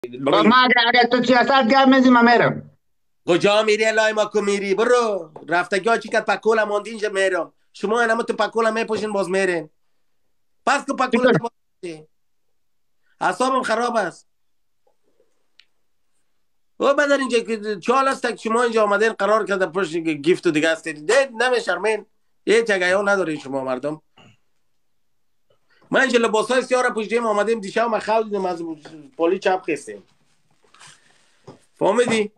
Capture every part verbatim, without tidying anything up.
با ما اگر, اگر تو سیاست گپ میزی من میرم. کجا میری لای ما کو میری برو رفتگی ها چی که پکولا ماندین اینجا میرم شما همه تو پکولا میپوشین باز میرین پس که پکولا چطور؟ تا باز اعصابم خراب است او بدر اینجا که چال است که شما اینجا آمدین قرار کرده پشت گیفت و دیگه هستید ده نمیشرمین یه جگه ندارین شما مردم من اینجا لباس های سیاه را پوشیدیم آمدیم دیشب ما خواه دیدیم از پولی چپ خستیم فهمیدی؟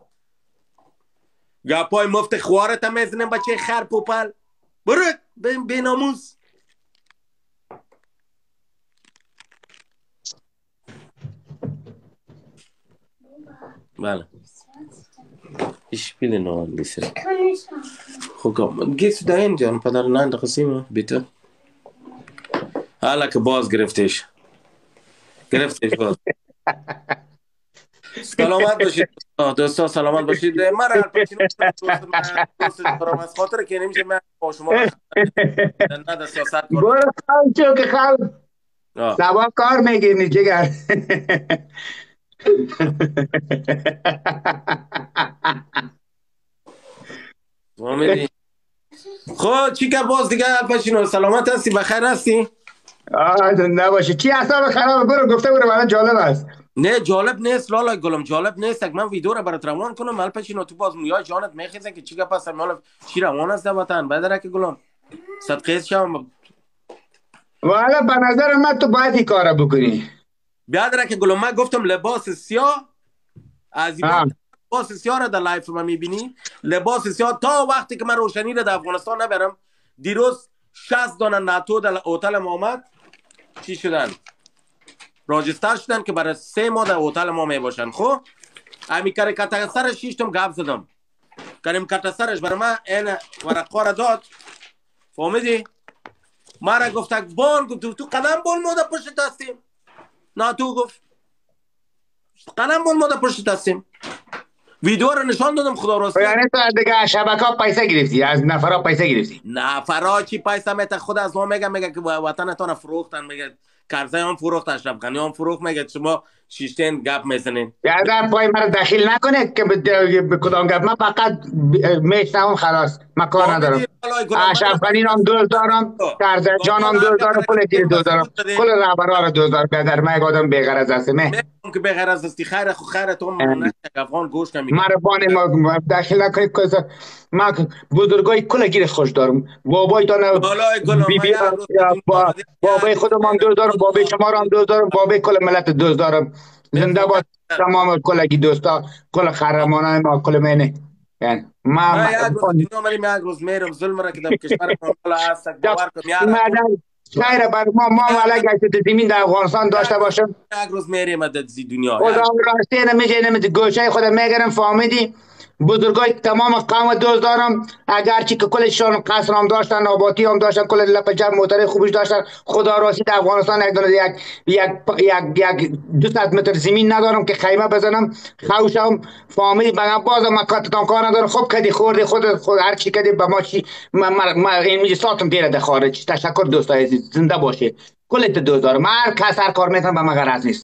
گپای مفت خوارت هم میزنیم بچه خر پوپل برو بی ناموز بله ایش پیل نوان لیسه خوب گیس داین جان پدر نند قسیمه بیتو حالا که باز گرفتش گرفتش باز سلامت باشید دوستا سلامت باشید من الپچینو دوست دارم از خاطر که نمیشه من با شما نه در سیاست کنم برو خواهد چو که خواهد سبا کار میگیرنی جگر خب چی که باز دیگه الپچینو سلامت هستی بخیر هستی آه زنده باشی چی اصلا خراب برو گفته برو برای جالب است نه جالب نیست لالا گلم جالب نیست من ویدیو رو برات روان کنم الپچینو تو باز مویای جانت میخیزن که چی گپ است مال چی روان است وطن بدره که گلم صدقه شم والا به نظر من تو باید این کار بکنی بیادره که گلم من گفتم لباس سیاه از این بعد لباس سیاه رو در لایف من میبینی لباس سیاه تا وقتی که من روشنی رو در افغانستان نبرم دیروز شصت دانه ناتو در هتل ما آمد چی شدن راجستر شدن که برای سه ماه در هتل ما می باشن خب امی کاریکاتور سرش شیشتم گپ زدم کریم کاریکاتور سرش برای من این ورقه را داد فهمیدی ما را گفت بان گفت تو قدم بان ما در پشت هستیم ناتو گفت قدم بان ما در پشت هستیم ویدیو رو نشان دادم خدا راستی یعنی تو دیگه شبکه ها پیسه گرفتی از نفرها پیسه گرفتی نفرها چی پیسه میته خود از ما میگه میگه که وطنتان فروختن میگه کرزه هم فروخت اشرف غنی هم فروخت میگه شما شیشتین گپ میزنین یعنی پای مرا دخیل نکنه که به کدام گپ من فقط میشنوم خلاص من کار ندارم اشرف غنی هم دوست دارم کرزه جان هم دوست دارم کل گیر دوست دارم کل رهبرها رو دوست دارم بیادر من یک آدم بی‌غرض هستم که بغرض هستی خیر خو خیر تو نه افغان گوش نمیگه مرا بان ما داخل نکنید که ما بزرگای کل گیر خوش دارم بابای تو بی بی با بابای خودم هم دوست دارم بابای شما رو هم دوست دارم بابای کل ملت دوست دارم زنده باد تمام کلگی دوستا کل خرمانای ما کل منه یعنی ما ما یک روز دنیا مریم یک روز میرم ظلم را که در کشور ما هست باور کنم یار خیر بر ما ما ولا گشت زمین در افغانستان داشته باشم یک روز میریم در دنیا خدا راستی نمیشه نمیشه گوشه خود میگرم فهمیدی بزرگای تمام قوم دوست دارم اگرچه که کلشون قصر هم داشتن آباتی هم داشتن کل لپ جمع موتر خوبش داشتن خدا راستی در افغانستان یک دونه یک یک یک یک دویست متر زمین ندارم که خیمه بزنم خوشم فهمیدی بگم باز ما کاتتان کار ندارم خب کدی خوردی خود خود هر چی کدی به ما چی ما ما این میگه ساتم دیره در خارج تشکر دوستای عزیز زنده باشه کل دوست دارم هر کس هر کار میکنه به ما غرض نیست